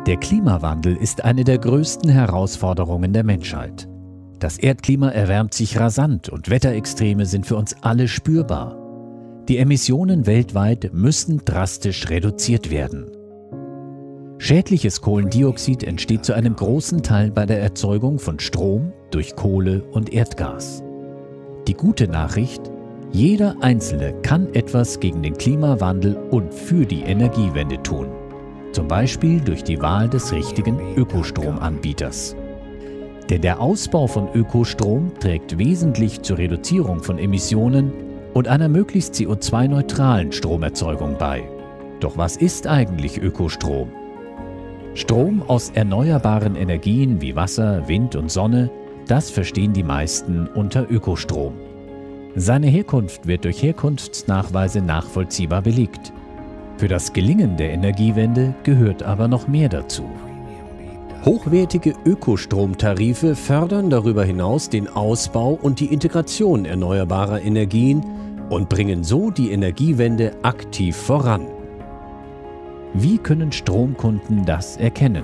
Der Klimawandel ist eine der größten Herausforderungen der Menschheit. Das Erdklima erwärmt sich rasant und Wetterextreme sind für uns alle spürbar. Die Emissionen weltweit müssen drastisch reduziert werden. Schädliches Kohlendioxid entsteht zu einem großen Teil bei der Erzeugung von Strom durch Kohle und Erdgas. Die gute Nachricht: Jeder Einzelne kann etwas gegen den Klimawandel und für die Energiewende tun. Zum Beispiel durch die Wahl des richtigen Ökostromanbieters. Denn der Ausbau von Ökostrom trägt wesentlich zur Reduzierung von Emissionen und einer möglichst CO2-neutralen Stromerzeugung bei. Doch was ist eigentlich Ökostrom? Strom aus erneuerbaren Energien wie Wasser, Wind und Sonne, das verstehen die meisten unter Ökostrom. Seine Herkunft wird durch Herkunftsnachweise nachvollziehbar belegt. Für das Gelingen der Energiewende gehört aber noch mehr dazu. Hochwertige Ökostromtarife fördern darüber hinaus den Ausbau und die Integration erneuerbarer Energien und bringen so die Energiewende aktiv voran. Wie können Stromkunden das erkennen?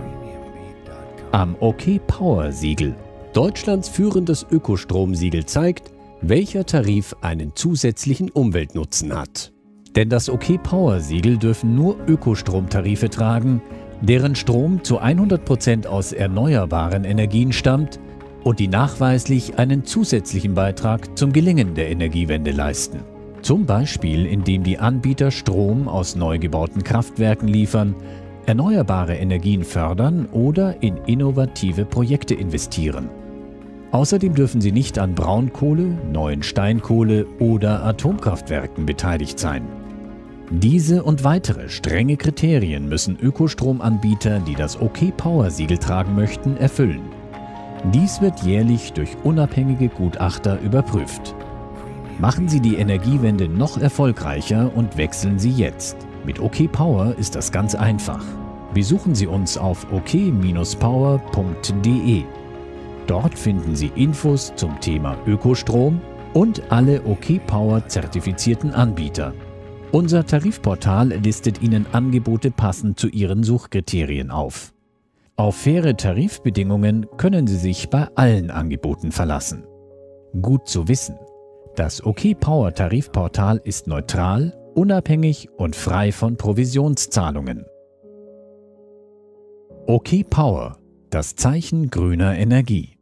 Am OK-Power-Siegel. Deutschlands führendes Ökostromsiegel zeigt, welcher Tarif einen zusätzlichen Umweltnutzen hat. Denn das OK-Power-Siegel dürfen nur Ökostromtarife tragen, deren Strom zu 100% aus erneuerbaren Energien stammt und die nachweislich einen zusätzlichen Beitrag zum Gelingen der Energiewende leisten. Zum Beispiel, indem die Anbieter Strom aus neu gebauten Kraftwerken liefern, erneuerbare Energien fördern oder in innovative Projekte investieren. Außerdem dürfen sie nicht an Braunkohle, neuen Steinkohle oder Atomkraftwerken beteiligt sein. Diese und weitere strenge Kriterien müssen Ökostromanbieter, die das OK-Power-Siegel tragen möchten, erfüllen. Dies wird jährlich durch unabhängige Gutachter überprüft. Machen Sie die Energiewende noch erfolgreicher und wechseln Sie jetzt. Mit OK-Power ist das ganz einfach. Besuchen Sie uns auf ok-power.de. Dort finden Sie Infos zum Thema Ökostrom und alle OK-Power-zertifizierten Anbieter. Unser Tarifportal listet Ihnen Angebote passend zu Ihren Suchkriterien auf. Auf faire Tarifbedingungen können Sie sich bei allen Angeboten verlassen. Gut zu wissen: Das OK-Power Tarifportal ist neutral, unabhängig und frei von Provisionszahlungen. OK-Power, das Zeichen grüner Energie.